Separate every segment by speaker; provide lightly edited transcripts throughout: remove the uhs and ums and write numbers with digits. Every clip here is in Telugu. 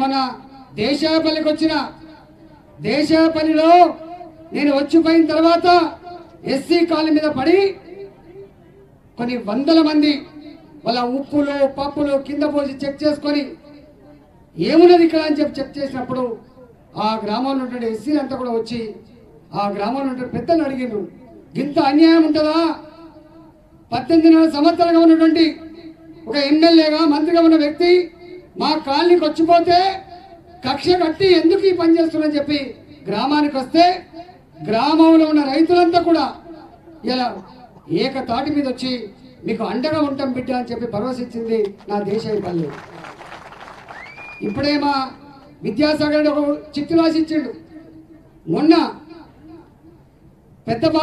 Speaker 1: మన దేశాపల్లికి వచ్చిన దేశాపల్లిలో నేను వచ్చిపోయిన తర్వాత ఎస్సీ కాలనీ మీద పడి కొన్ని వందల మంది వాళ్ళ ఉప్పులు పప్పులు కింద పోసి చెక్ చేసుకొని ఏమున్నది ఇక్కడ అని చెప్పి చెక్ చేసినప్పుడు ఆ గ్రామంలో ఉండే ఎస్సీలు అంతా కూడా వచ్చి ఆ గ్రామంలో ఉండే పెద్దలు అడిగారు, ఇంత అన్యాయం ఉంటుందా? 18 సంవత్సరాలుగా ఉన్నటువంటి ఒక ఎమ్మెల్యేగా మంత్రిగా ఉన్న వ్యక్తి మా కాలనీకి వచ్చిపోతే కక్ష కట్టి ఎందుకు ఈ పని చేస్తున్నారని చెప్పి గ్రామానికి వస్తే గ్రామంలో ఉన్న రైతులంతా కూడా ఇలా ఏకతాటి మీద వచ్చి మీకు అండగా ఉంటాం బిడ్డ అని చెప్పి భరోసా ఇచ్చింది నా దేశాయపల్లి. ఇప్పుడే మా విద్యాసాగర్ ఒక చిట్టు రాసి ఇచ్చిండు. మొన్న పెద్ద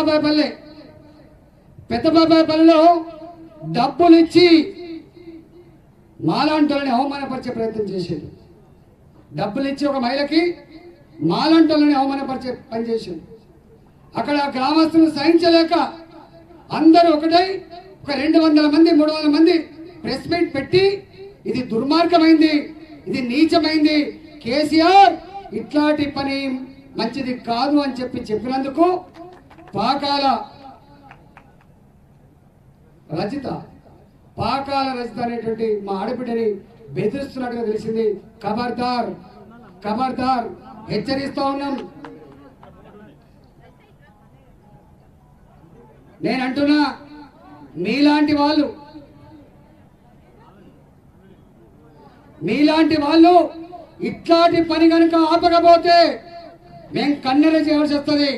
Speaker 1: బాబాయపల్లిలో డబ్బులు ఇచ్చి మాలాంటోళ్ళని అవమానపరిచే ప్రయత్నం చేసిండు. డబ్బులు ఇచ్చి ఒక మహిళకి మాలాంటోళ్ళని అవమానపరిచే పని చేసిండు. అక్కడ గ్రామస్తులు సహించలేక అందరూ ఒకటై ఒక 200 మంది 300 మంది ప్రెస్ మీట్ పెట్టి ఇది దుర్మార్గమైంది, ఇది నీచమైంది, కేసీఆర్ ఇట్లాంటి పని మంచిది కాదు అని చెప్పినందుకు పాకాల రజిత అనేటువంటి మా ఆడబిడ్డని బెదిరిస్తున్నట్టుగా తెలిసింది. ఖబర్దార్ హెచ్చరిస్తా ఉన్నాం. నేను అంటున్నా, మీలాంటి వాళ్ళు ఇట్లాంటి పని కనుక ఆపకపోతే మేము కన్నెర చేయాల్సి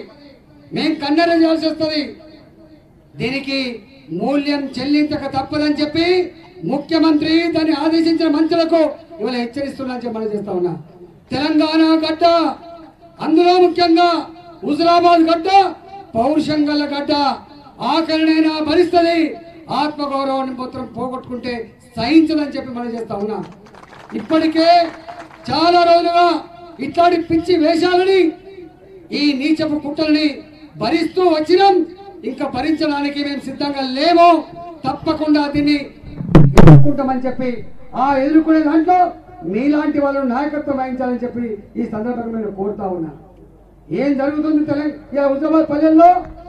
Speaker 1: వస్తుంది. దీనికి మూల్యం చెల్లించక తప్పదని చెప్పి ముఖ్యమంత్రి దాన్ని ఆదేశించిన మంత్రులకు ఇవాళ హెచ్చరిస్తున్నా చెప్పి మనం చేస్తా ఉన్నా. తెలంగాణ గడ్డ, అందులో ముఖ్యంగా హుజురాబాద్ గడ్డ పౌరుషం గల గడ్డ, ఆఖరినైనా భరిస్తుంది. ఆత్మగౌరవాన్ని మాత్రం పోగొట్టుకుంటే సహించదని చెప్పి మనం చేస్తా ఉన్నా. ఇప్పటికే చాలా రోజులుగా ఇట్లాంటి పిచ్చి వేషాలని ఈ నీచపు కుట్రల్ని భరిస్తూ వచ్చినాం. ఇంకా భరించడానికి మేము సిద్ధంగా లేము. తప్పకుండా దీన్ని ఎదుర్కొంటామని చెప్పి ఆ ఎదుర్కొనే దాంట్లో మీలాంటి వాళ్ళు నాయకత్వం వహించాలని చెప్పి ఈ సందర్భంగా నేను కోరుతా ఉన్నా. ఏం జరుగుతుంది తెలంగాణ హుజురాబాద్ పల్లెల్లో?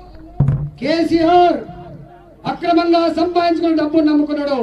Speaker 1: కేసీఆర్ అక్రమంగా సంపాదించుకున్న డబ్బును నమ్ముకున్నాడు.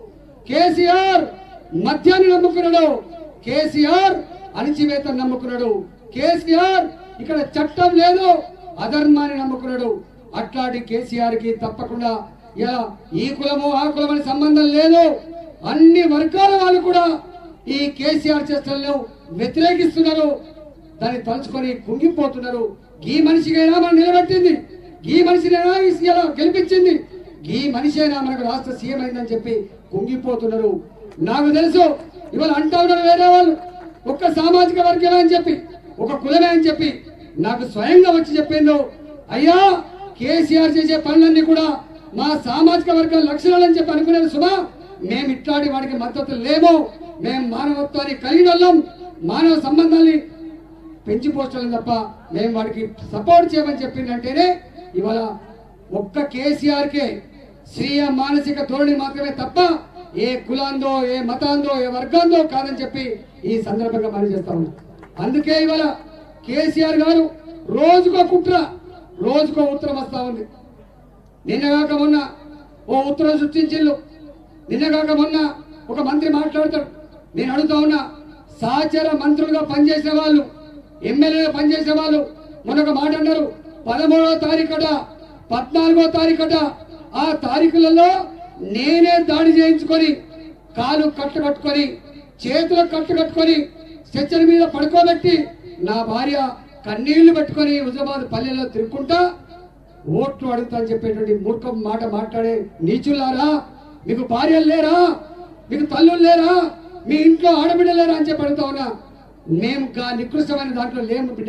Speaker 1: కేసీఆర్ మద్యాన్ని నమ్ముకున్నాడు. కేసీఆర్ అణిచివేతను నమ్ముకున్నాడు. కేసీఆర్ ఇక్కడ చట్టం లేదు, అధర్మాన్ని నమ్ముకున్నాడు. అట్లాంటి కేసీఆర్ కి తప్పకుండా ఇలా ఈ కులము ఆ కులం అనే సంబంధం లేదు. అన్ని వర్గాల వాళ్ళు కూడా ఈ కేసీఆర్ చేష్టలను వ్యతిరేకిస్తున్నారు. దాన్ని తలుచుకొని కుంగిపోతున్నారు. ఈ మనిషికైనా మనం నిలబెట్టింది, ఈ మనిషినైనా ఇలా గెలిపించింది, ఈ మనిషి అయినా మనకు రాష్ట్ర సీఎం అయిందని చెప్పి కుంగిపోతున్నారు. నాకు తెలుసు ఇవాళ అంటా ఉన్నారు వేరే వాళ్ళు, ఒక్క సామాజిక వర్గమే అని చెప్పి, ఒక కులమే అని చెప్పి నాకు స్వయంగా వచ్చి చెప్పిండు, అయ్యా కేసీఆర్ చేసే పనులన్నీ కూడా మా సామాజిక వర్గం లక్షణాలని చెప్పి అనుకునేది సుమా. మేము ఇట్లాంటి వాడికి మద్దతు లేము. మేము మానవత్వాన్ని కలిగిన వాళ్ళం, మానవ సంబంధాన్ని పెంచిపోవడం తప్ప మేము వాడికి సపోర్ట్ చేయమని చెప్పిందంటేనే ఇవాళ ఒక్క కేసీఆర్కే స్వీయ మానసిక ధోరణి మాత్రమే తప్ప ఏ కులాందో ఏ మతాందో ఏ వర్గాందో కాదని చెప్పి ఈ సందర్భంగా మనం చేస్తా ఉన్నాం. అందుకే ఇవాళ కేసీఆర్ గారు రోజుకో కుట్ర, రోజుకో ఉత్తరం వస్తా ఉంది. నిన్నగాక మొన్న ఓ ఉత్తరం సృష్టించిళ్ళు. నిన్నగాక మొన్న ఒక మంత్రి మాట్లాడతాడు. నేను అడుగుతా ఉన్నా, సహచర మంత్రులుగా పనిచేసిన వాళ్ళు, ఎమ్మెల్యేగా పనిచేసిన వాళ్ళు మొన్న ఒక మాట అన్నారు, 13వ తారీఖుట 14వ తారీఖుట ఆ తారీఖులలో నేనే దాడి చేయించుకొని కాలు కట్టు కట్టుకొని చేతులకు కట్టు కట్టుకొని స్ట్రెచ్చర్ మీద పడుకోబెట్టి నా భార్య కన్నీళ్లు పెట్టుకొని హుజురాబాద్ పల్లెల్లో తిరుగుకుంటా ఓట్లు అడుగుతా అని చెప్పేటువంటి మూర్ఖం మాట మాట్లాడే నీచులారా, మీకు భార్యలు లేరా, మీకు తల్లులు లేరా, మీ ఇంట్లో ఆడబిడ్డలు లేరా అని చెప్పి అడుగుతా ఉన్నా. మేము నికృష్టమైన దాంట్లో లేము బిడ్డ.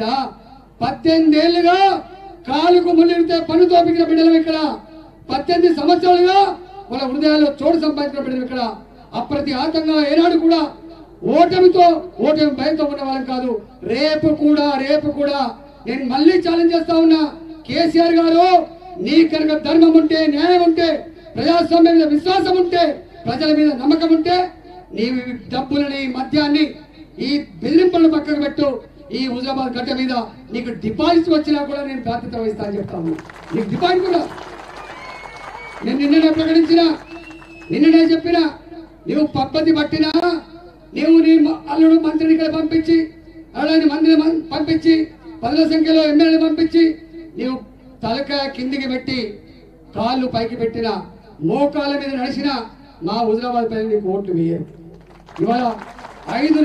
Speaker 1: 18 ఏళ్లుగా కాలుకు ముళ్ళితే పన్ను తోపికిన బిడ్డలు ఇక్కడ. 18 సంవత్సరాలుగా వాళ్ళ హృదయాల్లో చోటు సంపాదించిన బిడ్డలు ఇక్కడ. అప్రతిహాతంగా ఏనాడు కూడా ఓటమి భయంతో ఉన్న వాళ్ళం కాదు. రేపు కూడా నేను మళ్ళీ ఛాలెంజ్ చేస్తా ఉన్నా, కేసీఆర్ గారు నీ కనుక ధర్మం ఉంటే, న్యాయం ఉంటే, ప్రజాస్వామ్యం మీద విశ్వాసం ఉంటే, ప్రజల మీద నమ్మకం ఉంటే, నీ డబ్బులని మద్యాన్ని ఈ బెదిరింపులను పక్కకు పెట్టు. ఈ హుజరాబాద్ గడ్డ మీద నీకు డిపాజిట్ వచ్చినా కూడా నేను బాధ్యత వహిస్తా అని చెప్తాను. నీకు డిపాజిట్ కూడా నేను నిన్ననే ప్రకటించిన, నిన్ననే చెప్పిన, నువ్వు పద్ధతి పట్టినా నీవు నీ అల్లుడు మంత్రిని ఇక్కడ పంపించి, అలాంటి మంత్రిని పంపించి, పదుల సంఖ్యలో ఎమ్మెల్యేని పంపించి నీవు తలకాయ కిందికి పెట్టి కాళ్ళు పైకి పెట్టిన, మోకాళ్ళ మీద నడిచిన మా హుజరాబాద్ ప్రజలు నీకు ఓట్లు వేయరు. ఇవాళ 5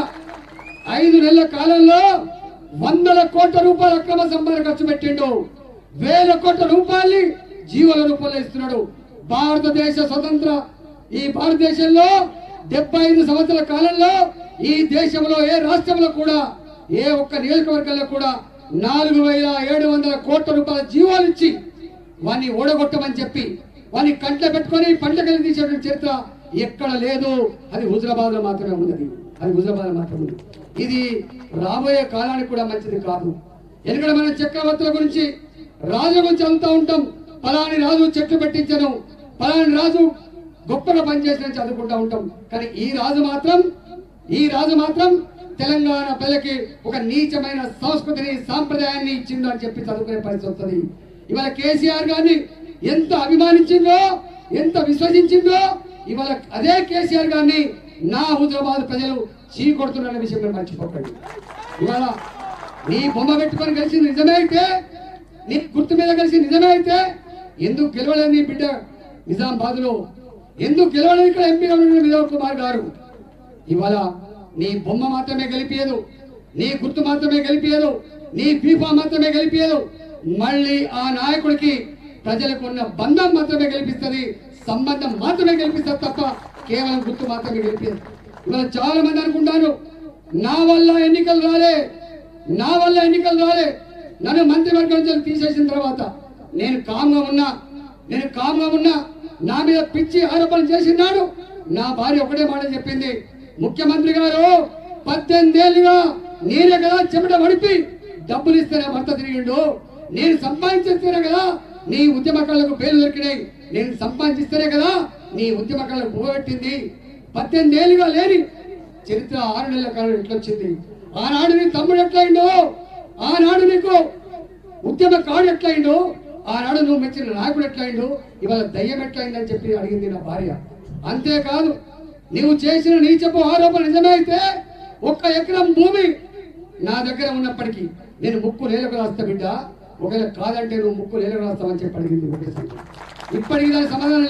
Speaker 1: నెలల కాలంలో 100 కోట్ల రూపాయల అక్రమ సంపాదన ఖర్చు పెట్టిండు. 1000 కోట్ల రూపాయల్ని జీవోల రూపంలో ఇస్తున్నాడు. భారతదేశ స్వతంత్ర ఈ భారతదేశంలో 75 సంవత్సరాల కాలంలో ఈ దేశంలో ఏ రాష్ట్రంలో కూడా ఏ ఒక్క నియోజకవర్గంలో కూడా 4700 కోట్ల రూపాయల జీవోలు ఇచ్చి వాన్ని ఓడగొట్టమని చెప్పి వాన్ని కంట్లో పెట్టుకొని పంటకెళ్ళి తీసేటువంటి చరిత్ర ఎక్కడ లేదు. అది హుజరాబాద్ లో మాత్రమే ఉన్నది. అది హుజరాబాద్ లో మాత్రమే ఉంది. ఇది రాబోయే కాలానికి కూడా మంచిది కాదు. ఎందుకంటే మనం చక్రవర్తుల గురించి, రాజుల గురించి చదువుతూ ఉంటాం. పలాని రాజు చెట్లు పెట్టించను, పలాని రాజు గొప్పగా పనిచేసిన చదువుకుంటూ ఉంటాం. కానీ ఈ రాజు మాత్రం తెలంగాణ ప్రజలకి ఒక నీచమైన సంస్కృతిని, సాంప్రదాయాన్ని ఇచ్చిందో అని చెప్పి చదువుకునే పరిస్థితి వస్తుంది. ఇవాళ కేసీఆర్ గారిని ఎంత అభిమానించిందో, ఎంత విశ్వసించిందో, ఇవాళ అదే కేసీఆర్ గారిని నా హుజరాబాద్ ప్రజలు చీకొడుతున్న విషయం మీరు మర్చిపోకండి. ఇవాళ నీ బొమ్మ పెట్టుకొని కలిసి నిజమే అయితే, నీ గుర్తు మీద కలిసి నిజమే అయితే ఎందుకు గెలవలేదు నీ బిడ్డ నిజామాబాద్ లో? ఎందుకు గెలవలేదు ఇక్కడ ఎంపీగా ఉన్న వినోద్ కుమార్ గారు? ఇవాళ నీ బొమ్మ మాత్రమే గెలిపియదు, నీ గుర్తు మాత్రమే గెలిపియదు, నీ బీఫా మాత్రమే గెలిపియదు. మళ్ళీ ఆ నాయకుడికి ప్రజలకు ఉన్న బంధం మాత్రమే గెలిపిస్తుంది, సంబంధం మాత్రమే గెలిపిస్తుంది తప్ప కేవలం గుర్తు మాత్రమే గెలిపేది. ఇవాళ చాలా మంది అనుకుంటారు నా వల్ల ఎన్నికలు రాలే, నన్ను మంత్రివర్గం నుంచి తీసేసిన తర్వాత నేను కామ్గా ఉన్నా, నా మీద పిచ్చి ఆరోపణలు చేసినాడు. నా భార్య ఒకటే మాట చెప్పింది, ముఖ్యమంత్రి గారు 18 ఏళ్ళుగా నేనే కదా చెమట వడిపి డబ్బులు ఇస్తేనే భర్త తిరిగిండు, నేను సంపాదించేస్తేనే కదా నీ ఉద్యమకాలకు పేర్లు దొరికినాయి, నేను సంపాదించిస్తేనే కదా నీ ఉద్యమకాలకు పోగొట్టింది. 18 ఏళ్ళుగా లేని చరిత్ర 6 నెలల కాలం ఎట్లొచ్చింది? ఆనాడు నీ తమ్ముడు ఎట్లయిండో, ఆనాడు నీకు ఉద్యమకాడు ఎట్లయిండో, ఆనాడు నువ్వు మెచ్చిన నాయకుడు ఎట్లయిండు, ఇవాళ దయ్యం ఎట్లయిందని చెప్పి అడిగింది నా భార్య. అంతేకాదు నీవు చేసిన నీచపు ఆరోపణ నిజమే అయితే 1 ఎకరం భూమి నా దగ్గర ఉన్నప్పటికీ నేను ముక్కు నేలకు రాస్తా బిడ్డ, ఒకవేళ కాదంటే నువ్వు ముక్కు నేలకు రాస్తావని చెప్పి అడిగింది. ఇప్పటికి దాని సమాధానం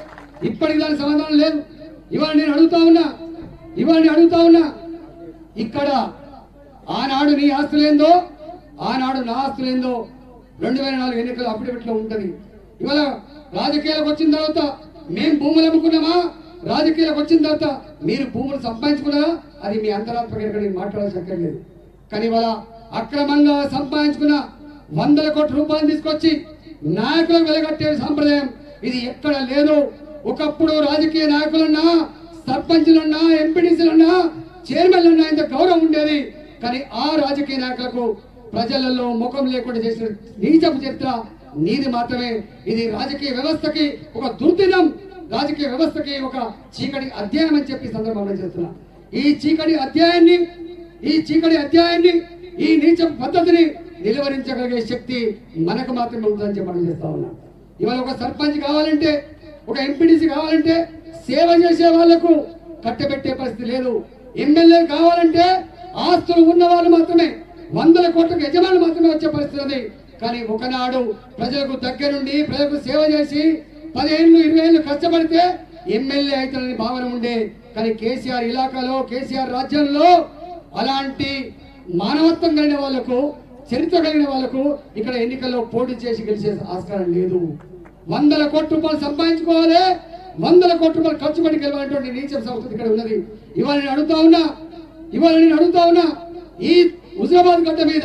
Speaker 1: లేదు. ఇవాళ నేను అడుగుతా ఉన్నా ఇక్కడ ఆనాడు నీ ఆస్తులేందో, ఆనాడు నా ఆస్తులేందో 2004 ఎన్నికల అఫిడవిట్లో ఉంటది. ఇవాళ రాజకీయాలకు వచ్చిన తర్వాత మేము భూములు అమ్ముకున్నామా? రాజకీయాలకు వచ్చిన తర్వాత మీరు భూములు సంపాదించుకున్నారా? అది మీ అంతరాత్మక నేను మాట్లాడాల్సి అక్కర్లేదు. కానీ ఇవాళ అక్రమంగా సంపాదించుకున్న 100 కోట్ల రూపాయలు తీసుకొచ్చి నాయకులకు వెలగట్టే సాంప్రదాయం ఇది ఎక్కడ లేదు. ఒకప్పుడు రాజకీయ నాయకులున్నా, సర్పంచులున్నా, ఎంపీడీసీలున్నా, చైర్మన్లున్నా ఇంత గౌరవం ఉండేది. కానీ ఆ రాజకీయ నాయకులకు ప్రజలలో ముఖం లేకుండా చేసిన నీచపు చరిత్ర నీది మాత్రమే. ఇది రాజకీయ వ్యవస్థకి ఒక దుర్దినం, రాజకీయ వ్యవస్థకి ఒక చీకటి అధ్యాయం అని చెప్పి సందర్భంలో చేస్తున్నా. ఈ చీకటి అధ్యాయాన్ని ఈ నీచ పద్ధతిని నిలువరించగలిగే శక్తి మనకు మాత్రమే ఉంటుందని చెప్పి చేస్తా ఉన్నా. ఇవాళ ఒక సర్పంచ్ కావాలంటే, ఒక ఎంపీడీసీ కావాలంటే సేవ చేసే వాళ్లకు కట్టబెట్టే పరిస్థితి లేదు. ఎమ్మెల్యే కావాలంటే ఆస్తులు ఉన్న వాళ్ళు మాత్రమే, 100 కోట్లకు యజమానులు మాత్రమే వచ్చే పరిస్థితి ఉంది. కానీ ఒకనాడు ప్రజలకు దగ్గరుండి ప్రజలకు సేవ చేసి 10 ఏళ్ళు 20 ఏళ్ళు కష్టపడితే ఎమ్మెల్యే అవుతారని భావన ఉండే. కానీ కేసీఆర్ ఇలాకాలో, కేసీఆర్ రాజ్యంలో అలాంటి మానవత్వం కలిగిన వాళ్లకు, చరిత్ర కలిగిన వాళ్లకు ఇక్కడ ఎన్నికల్లో పోటీ చేసి గెలిచే ఆస్కారం లేదు. 100 కోట్ల రూపాయలు సంపాదించుకోవాలి, 100 కోట్ల రూపాయలు ఖర్చు పెట్టి గెలవాలంటే నీచం సంస్కృతి ఇక్కడ ఉన్నది. ఇవాళ నేను అడుగుతా ఉన్నా ఈ హుజరాబాద్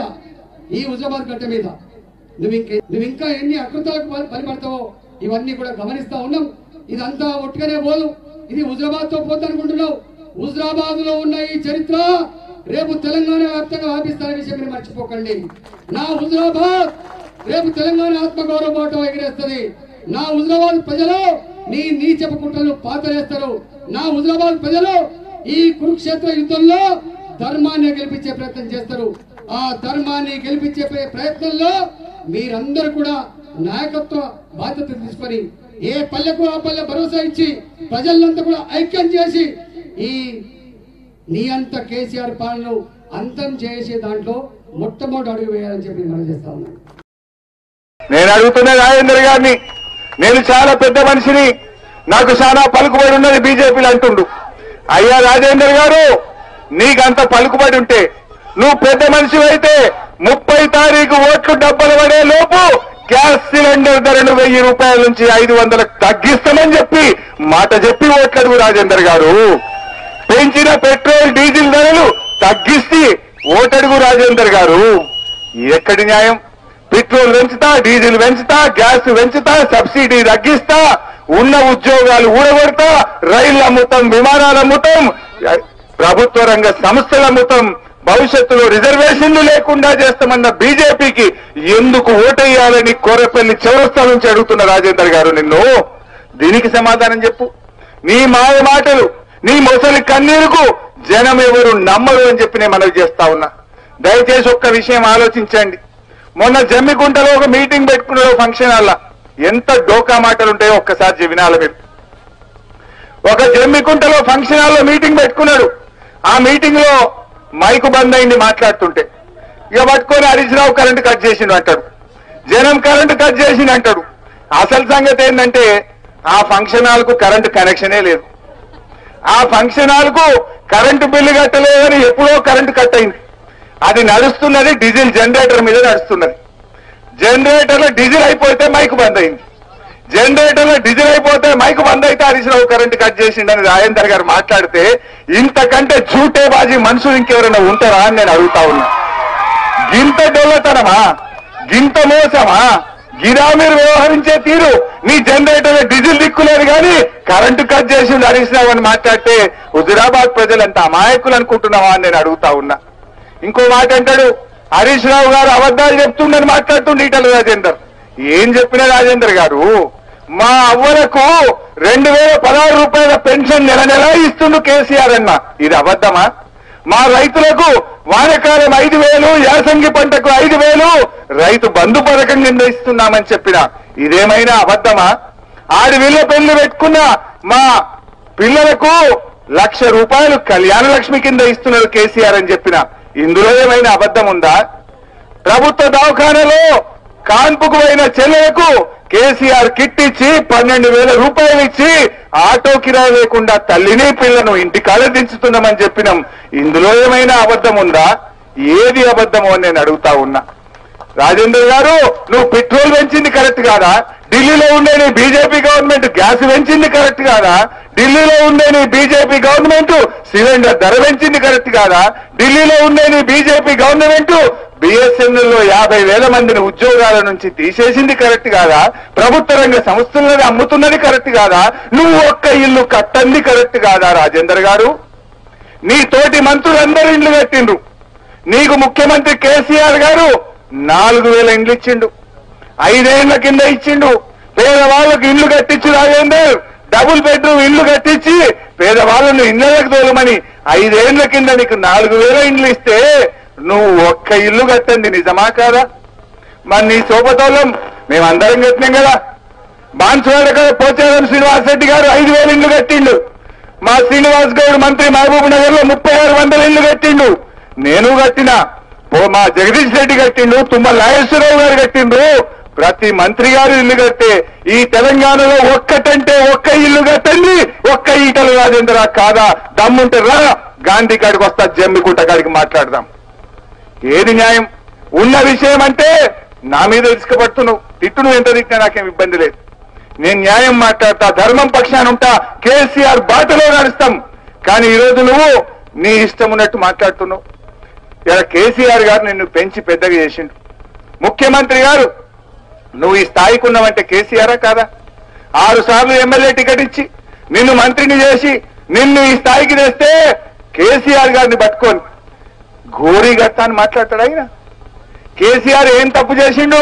Speaker 1: గడ్డ మీద నువ్వు ఇంకా ఎన్ని అకృతాలకు బలిపడతావో ఇవన్నీ కూడా గమనిస్తా ఉన్నాం. ఇదంతా ఒట్టుగానే పోదు, ఇది హుజరాబాద్ తో పోద్దు అనుకుంటున్నావు. హుజరాబాద్ లో ఉన్న ఈ చరిత్ర రేపు తెలంగాణ వ్యాప్తంగా వ్యాపిస్తారనే విషయం మీరు మర్చిపోకండి. నా హుజరాబాద్ రేపు తెలంగాణ ఆత్మగౌరవ బాట ఎగిరేస్తుంది. నా హుజరాబాద్ ప్రజలు నీ నీచపు కుట్రలు పాతరేస్తారు. నా హుజరాబాద్ ప్రజలు ఈ కురుక్షేత్ర యుద్ధంలో ధర్మాన్ని గెలిపించే ప్రయత్నం చేస్తారు. ఆ ధర్మాన్ని గెలిపించే ప్రయత్నంలో మీరందరూ కూడా నాయకత్వ బాధ్యత తీసుకొని ఏ పల్లెకు ఆ పల్లె భరోసా ఇచ్చి ప్రజలంతా కూడా ఐక్యం చేసి ఈ నీ అంత కేసీఆర్ పాలనను అంతం చేసే దాంట్లో మొట్టమొదటి అడుగు వేయాలని చెప్పి మనం చేస్తా ఉన్నాం.
Speaker 2: నేను అడుగుతున్న రాజేందర్ గారిని, నేను చాలా పెద్ద మనిషిని, నాకు చాలా పలుకుబడి ఉన్నది బీజేపీలు అంటుండు. అయ్యా రాజేందర్ గారు, నీకంత పలుకుబడి ఉంటే నువ్వు పెద్ద మనిషి అయితే 30 తారీఖు ఓట్లు డబ్బలు పడే లోపు గ్యాస్ సిలిండర్ ధరను 1000 రూపాయల నుంచి 500 తగ్గిస్తామని చెప్పి మాట చెప్పి ఓట్లడుగు రాజేందర్ గారు. పెంచిన పెట్రోల్ డీజిల్ ధరలు తగ్గిస్తే ఓటడుగు రాజేందర్ గారు. ఎక్కడి న్యాయం? పెట్రోల్ పెంచుతా, డీజిల్ పెంచుతా, గ్యాస్ పెంచుతా, సబ్సిడీ తగ్గిస్తా, ఉన్న ఉద్యోగాలు ఊడగొడతా, రైళ్లు అమ్ముతాం, విమానాలు అమ్ముతాం, ప్రభుత్వ రంగ సంస్థలు అమ్ముతాం, భవిష్యత్తులో రిజర్వేషన్లు లేకుండా చేస్తామన్న బీజేపీకి ఎందుకు ఓటేయాలని కోరపల్లి చౌరస్తా నుంచి అడుగుతున్న రాజేందర్ గారు నిన్ను. దీనికి సమాధానం చెప్పు. నీ మాయ మాటలు, నీ మొసలి కన్నీరుకు జనం ఎవరు నమ్మరు అని చెప్పి నేను మనవి చేస్తా ఉన్నా. దయచేసి ఒక్క విషయం ఆలోచించండి. మొన్న జమ్మికుంటలో ఒక మీటింగ్ పెట్టుకున్నాడు ఫంక్షన్ హాల్లో. ఎంత డోకా మాటలు ఉంటాయో ఒక్కసారి వినాల మీరు. ఒక జమ్మికుంటలో ఫంక్షన్ హాల్లో మీటింగ్ పెట్టుకున్నాడు. ఆ మీటింగ్ లో మైకు బంద్ అయింది మాట్లాడుతుంటే. ఇక పట్టుకొని హరీష్ రావు కరెంటు కట్ చేసిండు అంటాడు, జనం కరెంటు కట్ చేసిండు అంటాడు. అసలు సంగతి ఏంటంటే ఆ ఫంక్షన్ హాల్ కు కరెంటు కనెక్షనే లేదు. ఆ ఫంక్షన్ హాల్ కు కరెంటు బిల్లు కట్టలేదని ఎప్పుడో కరెంటు కట్ అయింది. అది నడుస్తున్నది డీజిల్ జనరేటర్ మీద నడుస్తున్నది. జనరేటర్లో డీజిల్ అయిపోతే మైకు బంద్ అయింది. జనరేటర్లో డీజిల్ అయిపోతే మైకు బంద్ అయితే హరీష్ రావు కరెంటు కట్ చేసిండని రాజేందర్ గారు మాట్లాడితే ఇంతకంటే జూటేబాజీ మనుషులు ఇంకెవరైనా ఉంటారా అని నేను అడుగుతా ఉన్నా. గింత డొల్లతనమా, గింత మోసమా, గిరా మీరు వ్యవహరించే తీరు. నీ జనరేటర్ డీజిల్ దిక్కులేదు కానీ కరెంటు కట్ చేసిండు హరీష్ రావు అని మాట్లాడితే హుజురాబాద్ ప్రజలంతా అమాయకులు అనుకుంటున్నావా అని నేను అడుగుతా ఉన్నా. ఇంకో మాట అంటాడు, హరీష్ రావు గారు అబద్ధాలు చెప్తుండని మాట్లాడుతుండే ఈటల రాజేందర్. ఏం చెప్పిన రాజేందర్ గారు, మా అవ్వలకు 2016 రూపాయల పెన్షన్ నెల నెలా ఇస్తుండు కేసీఆర్ అన్న. ఇది అబద్ధమా? మా రైతులకు వానకాలం 5000, యాసంగి పంటకు 5000 రైతు బంధు పథకం కింద ఇస్తున్నామని చెప్పిన ఇదేమైనా అబద్ధమా? ఆడి వీళ్ళ పెళ్లి పెట్టుకున్న మా పిల్లలకు 1,00,000 రూపాయలు కళ్యాణ లక్ష్మి కింద ఇస్తున్నారు కేసీఆర్ అని చెప్పిన ఇందులో ఏమైనా అబద్ధం ఉందా? ప్రభుత్వ దవాఖానలో కాన్పుకు పోయిన చెల్లెలకు కేసీఆర్ కిట్ ఇచ్చి 12,000 రూపాయలు ఇచ్చి ఆటో కిరాయి లేకుండా తల్లిని పిల్లను ఇంటికాడ దించుతున్నామని చెప్పినాం. ఇందులో ఏమైనా అబద్ధం ఉందా? ఏది అబద్ధమో అని నేను అడుగుతా ఉన్నా. రాజేందర్ గారు, నువ్వు పెట్రోల్ పెంచింది కరెక్ట్ కాదా? ఢిల్లీలో ఉండే నీ బీజేపీ గవర్నమెంట్ గ్యాస్ పెంచింది కరెక్ట్ కాదా? ఢిల్లీలో ఉండే నీ బీజేపీ గవర్నమెంట్ సిలిండర్ ధర పెంచింది కరెక్ట్ కాదా? ఢిల్లీలో ఉండే నీ బీజేపీ గవర్నమెంట్ BSNL లో 50,000 మందిని ఉద్యోగాల నుంచి తీసేసింది కరెక్ట్ కాదా? ప్రభుత్వ రంగ సంస్థలను అమ్ముతున్నది కరెక్ట్ కాదా? నువ్వు ఒక్క ఇల్లు కట్టంది కరెక్ట్ కాదా? రాజేందర్ గారు, నీ తోటి మంత్రులందరూ ఇండ్లు కట్టిండ్రు. నీకు ముఖ్యమంత్రి కేసీఆర్ గారు 4,000 ఇండ్లు ఇచ్చిండు, 5 ఏళ్ల కింద ఇచ్చిండు. పేదవాళ్ళకు ఇల్లు కట్టించు రాజేందర్, డబుల్ బెడ్రూమ్ ఇల్లు కట్టించి పేదవాళ్ళను ఇళ్లకు తోలమని 5 ఏళ్ల కింద నీకు 4,000 ఇండ్లు ఇస్తే నువ్వు ఒక్క ఇల్లు కట్టండి నిజమా కాదా? మరి నీ సోపతోళ్ళం మేమందరం కట్టినాం కదా. బాన్సువాడ కదా పోచారం శ్రీనివాస్ రెడ్డి గారు 5,000 ఇండ్లు కట్టిండు. మా శ్రీనివాస్ గౌడ్ మంత్రి మహబూబ్ నగర్ లో 3600 ఇండ్లు కట్టిండు. నేను కట్టినా, మా జగదీష్ రెడ్డి కట్టిండు, తుమ్మల నాగేశ్వరరావు గారు కట్టిండ్రు. ప్రతి మంత్రి గారు ఇల్లు కట్టే ఈ తెలంగాణలో ఒక్కటంటే ఒక్క ఇల్లు కట్టండి. ఒక్క ఈటల రాజేంద్ర కాదా? దమ్ముంటే రా, గాంధీ కాడికి వస్తా, జమ్మికుంట కాడికి మాట్లాడదాం. ఏది న్యాయం? ఉన్న విషయం అంటే నా మీద ఇసుకపడుతున్నావు, తిట్టును ఎంత తిట్టినా నాకేం ఇబ్బంది లేదు. నేను న్యాయం మాట్లాడతా, ధర్మం పక్షాన ఉంటా, కేసీఆర్ బాటలో నడుస్తాం. కానీ ఈరోజు నువ్వు నీ ఇష్టం ఉన్నట్టు మాట్లాడుతున్నావు. ఇలా కేసీఆర్ గారు నిన్ను పెంచి పెద్దగా చేసిండు. ముఖ్యమంత్రి గారు నువ్వు ఈ స్థాయికి ఉన్నావంటే కేసీఆరా కాదా? 6 సార్లు ఎమ్మెల్యే టికెట్ ఇచ్చి నిన్ను మంత్రిని చేసి నిన్ను ఈ స్థాయికి తెస్తే కేసీఆర్ గారిని పట్టుకొని ఘోరీ గట్ట అని మాట్లాడతాడు ఆయన. కేసీఆర్ ఏం తప్పు చేసిండు?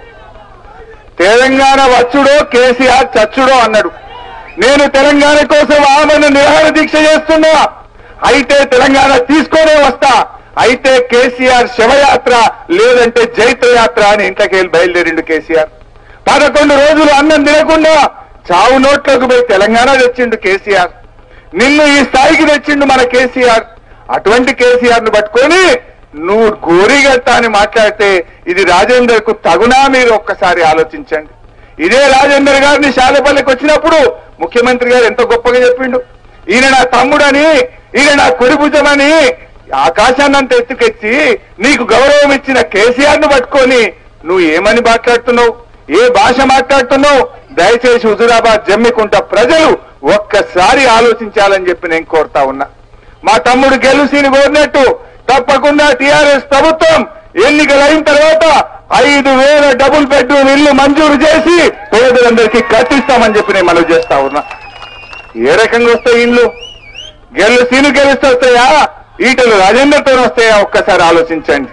Speaker 2: తెలంగాణ వచ్చుడో కేసీఆర్ చచ్చుడో అన్నాడు. నేను తెలంగాణ కోసం ఆమెను నిరాహార దీక్ష చేస్తున్నా. అయితే తెలంగాణ తీసుకొనే వస్తా, అయితే కేసీఆర్ శవయాత్ర లేదంటే జైత్రయాత్ర అని ఇంట్లోకి బయలుదేరిండు కేసీఆర్. 11 రోజులు అన్నం తినకుండా చావు నోట్లోకి పోయి తెలంగాణ తెచ్చిండు కేసీఆర్. నిన్ను ఈ స్థాయికి తెచ్చిండు మన కేసీఆర్. అటువంటి కేసీఆర్ ను పట్టుకొని నువ్వు గోరిగట్ట అని మాట్లాడితే ఇది రాజేందర్ కు తగునా? మీరు ఒక్కసారి ఆలోచించండి. ఇదే రాజేందర్ గారిని శాలపల్లికి వచ్చినప్పుడు ముఖ్యమంత్రి గారు ఎంత గొప్పగా చెప్పిండు, ఈయన నా తమ్ముడని, ఈయన నా కుడిభుజమని. ఆకాశాన్నంత ఎత్తుకెచ్చి నీకు గౌరవం ఇచ్చిన కేసీఆర్ ను పట్టుకొని నువ్వు ఏమని మాట్లాడుతున్నావు, ఏ భాష మాట్లాడుతున్నావు? దయచేసి హుజూరాబాద్ జమ్మికుంట ప్రజలు ఒక్కసారి ఆలోచించాలని చెప్పి నేను కోరుతా ఉన్నా. మా తమ్ముడు గెలుసీని కోరినట్టు తప్పకుండా టీఆర్ఎస్ ప్రభుత్వం ఎన్నికలైన తర్వాత 5,000 డబుల్ బెడ్రూమ్ ఇల్లు మంజూరు చేసి పేదలందరికీ కట్టిస్తామని చెప్పి నేను మనవి చేస్తా ఉన్నా. ఏ రకంగా వస్తాయి ఇల్లు? గెలుసీను గెలిస్తే వస్తాయా, ఈటలు రాజేందర్తో వస్తాయా? ఒక్కసారి ఆలోచించండి.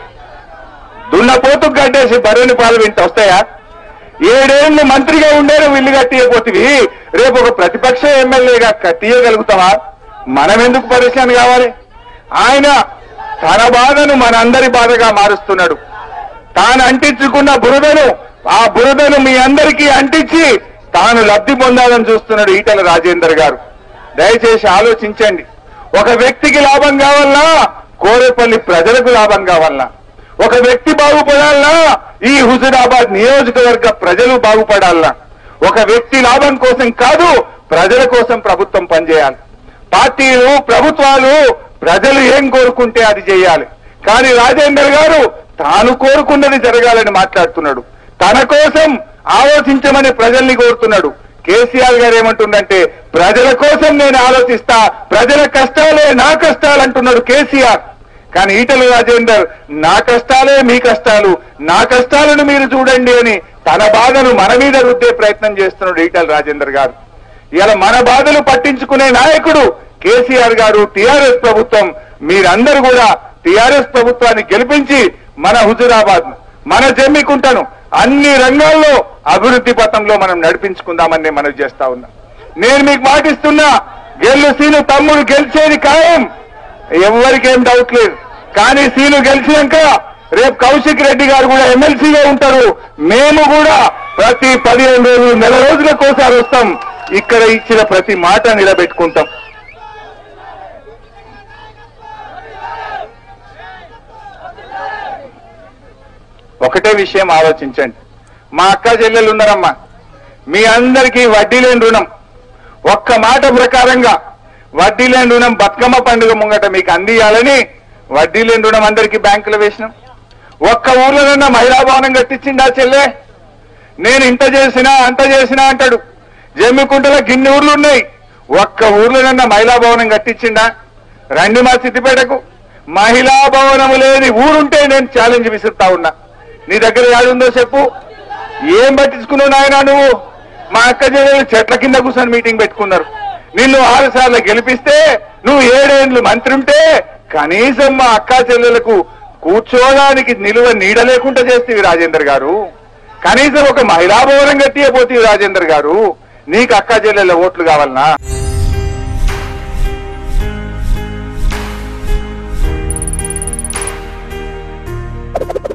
Speaker 2: దున్నపోతు గడ్డేసి బరువుని పాలు వింటే వస్తాయా? 7 ఏళ్ళు మంత్రిగా ఉండేరు ఇల్లు కట్టియపోతివి, రేపు ఒక ప్రతిపక్ష ఎమ్మెల్యేగా కట్టియగలుగుతావా? మనం ఎందుకు పరిశ్రమ కావాలి? ఆయన తన బాధను మనందరి బాధగా మారుస్తున్నాడు. తాను అంటించుకున్న బురదను, ఆ బురదను మీ అందరికీ అంటించి తాను లబ్ధి పొందాలని చూస్తున్నాడు ఈటల రాజేందర్ గారు. దయచేసి ఆలోచించండి. ఒక వ్యక్తికి లాభం కావాలన్నా, కోరేపల్లి ప్రజలకు లాభం కావాలన్నా, ఒక వ్యక్తి బాగుపడాలన్నా ఈ హుజూరాబాద్ నియోజకవర్గ ప్రజలు బాగుపడాలన్నా, ఒక వ్యక్తి లాభం కోసం కాదు, ప్రజల కోసం ప్రభుత్వం పనిచేయాలి. పార్టీలు, ప్రభుత్వాలు ప్రజలు ఏం కోరుకుంటే అది చేయాలి. కానీ రాజేందర్ గారు తాను కోరుకున్నది జరగాలని మాట్లాడుతున్నాడు. తన కోసం ఆలోచించమని ప్రజల్ని కోరుతున్నాడు. కేసీఆర్ గారు ఏమంటుండంటే ప్రజల కోసం నేను ఆలోచిస్తా, ప్రజల కష్టాలే నా కష్టాలు అంటున్నాడు కేసీఆర్. కానీ ఈటల రాజేందర్ నా కష్టాలే మీ కష్టాలు, నా కష్టాలను మీరు చూడండి అని తన బాధను మన మీద రుద్దే ప్రయత్నం చేస్తున్నాడు ఈటల రాజేందర్ గారు. ఇలా మన బాధలు పట్టించుకునే నాయకుడు కేసీఆర్ గారు, టీఆర్ఎస్ ప్రభుత్వం. మీరందరూ కూడా టీఆర్ఎస్ ప్రభుత్వాన్ని గెలిపించి మన హుజూరాబాద్, మన జమ్మికుంటను అన్ని రంగాల్లో అభివృద్ధి పథంలో మనం నడిపించుకుందామని నేను మనవి చేస్తా ఉన్నా. నేను మీకు మాటిస్తున్నా, సీను తమ్ముడు గెలిచేది ఖాయం, ఎవరికేం డౌట్ లేదు. కానీ సీను గెలిచినాక రేపు కౌశిక్ రెడ్డి గారు కూడా ఎమ్మెల్సీగా ఉంటారు. మేము కూడా ప్రతి 15 రోజులు, నెల రోజులకోసారి వస్తాం. ఇక్కడ ఇచ్చిన ప్రతి మాట నిలబెట్టుకుంటాం. ఒకటే విషయం ఆలోచించండి. మా అక్క చెల్లెలు ఉన్నారమ్మా, మీ అందరికీ వడ్డీ లేని రుణం, ఒక్క మాట ప్రకారంగా వడ్డీ లేని రుణం బతుకమ్మ పండుగ ముంగట మీకు అందియాలని వడ్డీ లేని రుణం అందరికీ బ్యాంకులో వేసినాం. ఒక్క ఊర్లోనన్నా మహిళా భవనం కట్టించిండా చెల్లె? నేను ఇంత చేసినా అంత చేసినా అంటాడు. జమ్మికుంటలో గిన్ని ఊర్లు ఉన్నాయి, ఒక్క ఊర్లోనన్నా మహిళా భవనం కట్టించిండా? రండి మా సిద్దిపేటకు, మహిళా భవనము లేని ఊరుంటే నేను ఛాలెంజ్ విసురుతా ఉన్నా. నీ దగ్గర ఏడుందో చెప్పు. ఏం పట్టించుకున్నావు నాయన నువ్వు? మా అక్క చెల్లెలు చెట్ల కింద కూర్చొని మీటింగ్ పెట్టుకున్నారు. నిన్ను 6 సార్లు గెలిపిస్తే నువ్వు 7 ఏళ్ళు మంత్రి ఉంటే కనీసం మా అక్క చెల్లెలకు కూర్చోడానికి నిలువ నీడ లేకుండా చేస్తేవి రాజేందర్ గారు. కనీసం ఒక మహిళా భవనం కట్టియపోతేవి రాజేందర్ గారు. నీకు అక్క చెల్లెల ఓట్లు కావాలనా?